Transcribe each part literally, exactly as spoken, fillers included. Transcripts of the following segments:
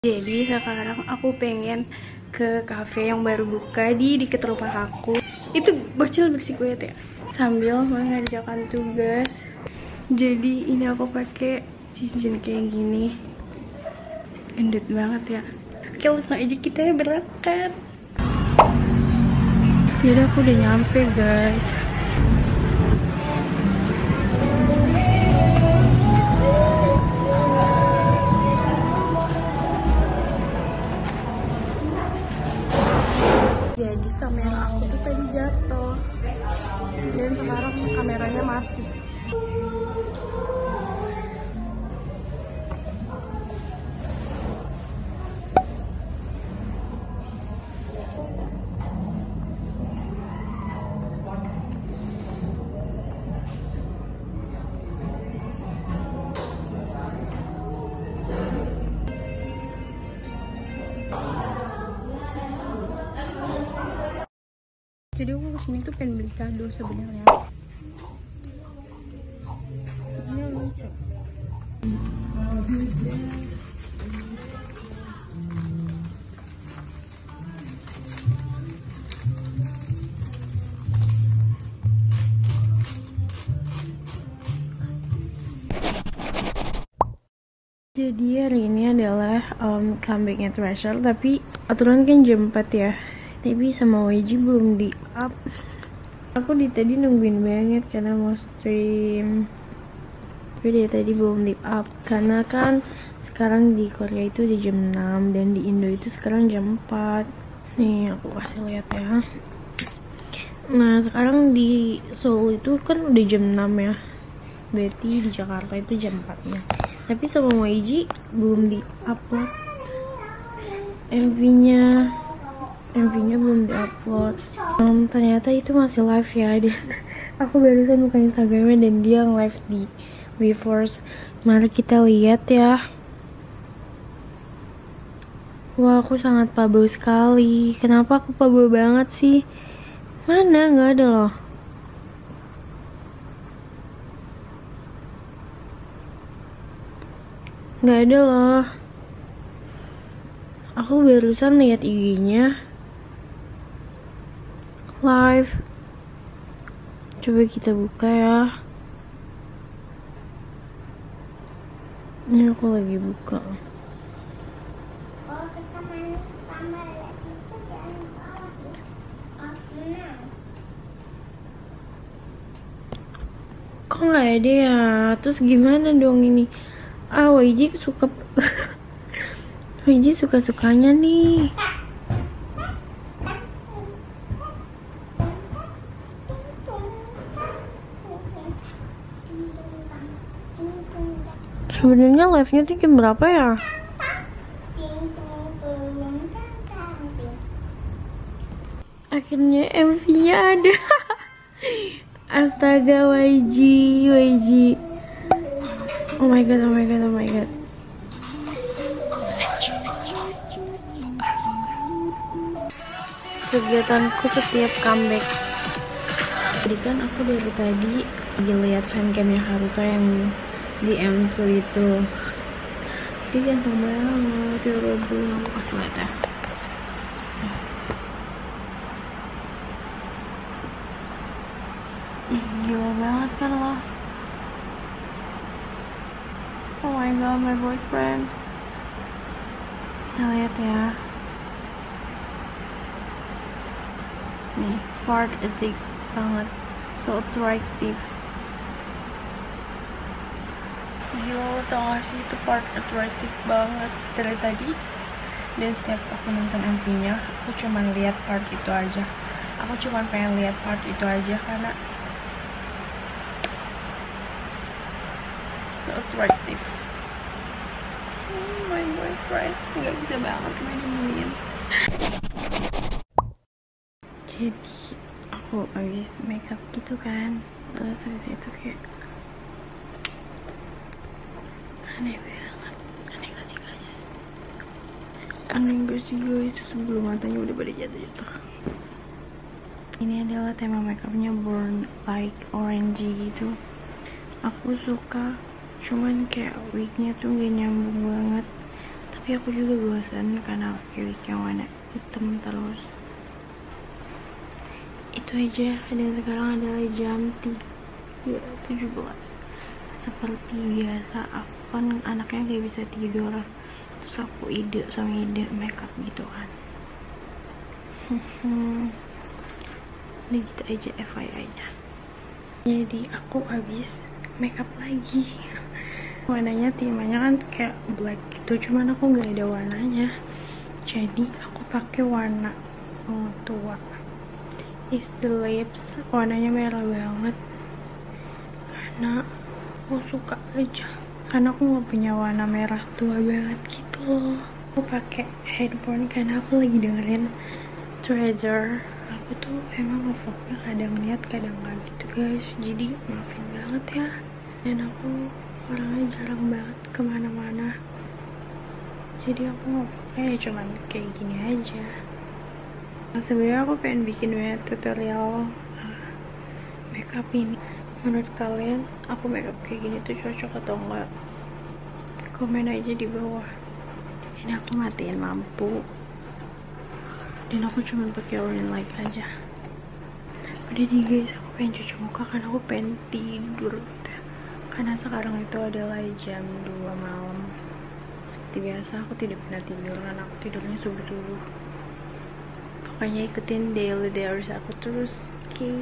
Jadi sekarang aku pengen ke cafe yang baru buka di deket rumah aku. Itu bocil bersikuet ya, sambil mengerjakan tugas. Jadi ini aku pakai cincin kayak gini, gendut banget ya. Oke, langsung aja kita berangkat. Jadi aku udah nyampe guys. Jadi kamera aku tuh tadi jatuh dan sekarang kameranya mati. Jadi aku kesini tuh pengen beli kado sebenarnya. Ini lucu. Jadi hari ini adalah um, comebacknya Treasure, tapi aturan kan jam empat ya. Tapi sama Y G belum di up. Aku di tadi nungguin banget karena mau stream. Tapi dia tadi belum di up karena kan sekarang di Korea itu di jam enam dan di Indo itu sekarang jam empat. Nih aku kasih lihat ya. Nah sekarang di Seoul itu kan udah jam enam ya. Berarti di Jakarta itu jam empat nya. Tapi sama Y G belum di upload M V-nya. M V-nya belum diupload. Um, ternyata itu masih live ya. Dia, aku barusan buka Instagramnya dan dia live di Weverse. Mari kita lihat ya. Wah, aku sangat pabau sekali. Kenapa aku pabau banget sih? Mana? Nggak ada loh. Nggak ada loh. Aku barusan lihat I G-nya live. Coba kita buka ya. Ini aku lagi buka. Kok nggak ada ya? Terus gimana dong ini? Ah, Y G suka Y G suka-sukanya nih. Sebenarnya live-nya tuh jam berapa ya? Akhirnya M V-nya ada. Astaga, Y G, Y G. Oh my god, oh my god, oh my god. Kegiatanku setiap comeback. Jadi kan aku dari tadi lagi lihat fancamnya Haruka yang di M dua itu. Dia ganteng banget, ya Robo. Aku kasih lihat ya. Ih, gila banget kan lo. Oh my god, my boyfriend. Kita lihat ya. Nih, part addict banget, so attractive. Gila, lo tau gak sih itu part attractive banget dari tadi. Dan setiap aku nonton M V-nya, aku cuman lihat part itu aja. Aku cuman pengen lihat part itu aja karena so attractive. Oh, my boyfriend, nggak bisa banget gue diginiin. Jadi aku habis makeup gitu kan, terus habis itu kayak aneh banget, aneh gak sih guys? Aneh gak sih guys? Itu sebelum matanya udah pada jatuh-jatuh. Ini adalah tema makeupnya Burn Like Orange gitu. Aku suka, cuman kayak wignya tuh gak nyambung banget. tapi aku juga bosan karena pakai wig yang warna hitam terus. Itu aja. Dan sekarang adalah jam tiga tujuh belas. Seperti biasa aku kan anaknya gak bisa tidur, terus aku ide sama ide makeup gitu kan. Ini gitu aja F Y I nya. Jadi aku habis makeup lagi. Warnanya temanya kan kayak black gitu, cuman aku nggak ada warnanya, jadi aku pakai warna oh, tua. Is the lips, warnanya merah banget karena aku suka aja, karena aku nggak punya warna merah tua banget gitu loh. Aku pakai headphone karena aku lagi dengerin Treasure. Aku tuh emang ngevlognya kadang niat kadang nggak gitu guys, jadi maafin banget ya. Dan aku orangnya jarang banget kemana-mana, jadi aku ngevlognya ya cuman kayak gini aja. Nah, sebenarnya aku pengen bikin banget tutorial uh, makeup ini. Menurut kalian aku makeup kayak gini tuh cocok atau enggak? Komen aja di bawah. Ini aku matiin lampu dan aku cuma pakai ring light aja. Udah nih guys, aku pengen cuci muka karena aku pengen tidur gitu. Karena sekarang itu adalah jam dua malam. Seperti biasa aku tidak pernah tidur karena aku tidurnya subuh-subuh. Pokoknya ikutin daily diaries aku terus, oke? Okay?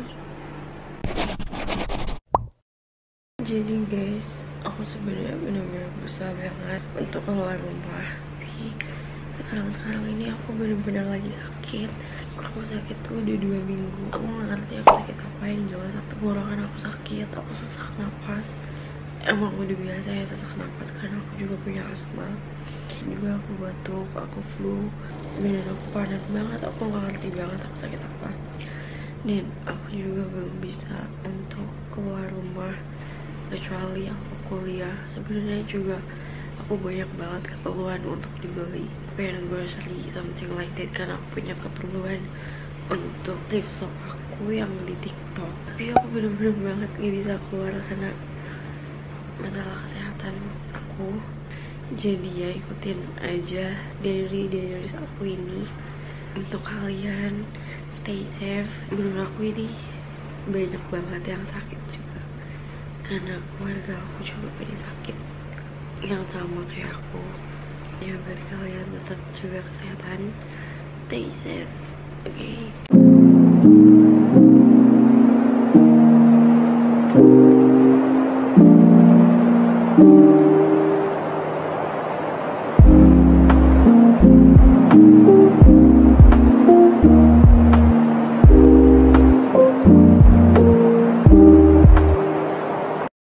Jadi guys, aku sebenarnya benar-benar berusaha banget untuk keluar rumah. Tapi sekarang-sekarang ini aku benar-benar lagi sakit. Aku sakit tuh udah dua minggu. Aku nggak ngerti aku sakit apa, yang jelas satu tenggorokan aku sakit, aku sesak napas. Emang udah biasa ya sesak napas karena aku juga punya asma. Juga aku batuk, aku flu, dan aku panas banget. Aku nggak ngerti banget aku sakit apa. Dan aku juga belum bisa untuk keluar rumah kecuali aku kuliah. Sebenarnya juga aku banyak banget keperluan untuk dibeli, pengen grocery something like that, karena aku punya keperluan untuk live shop aku yang di TikTok. Tapi aku bener-bener banget gak bisa keluar karena masalah kesehatan aku. Jadi ya ikutin aja dari dari aku ini untuk kalian. Stay safe. Menurut aku ini banyak banget yang sakit juga, karena keluarga aku juga pada sakit yang sama kayak aku. Ya buat kalian tetap juga kesehatan, stay safe, oke? Okay?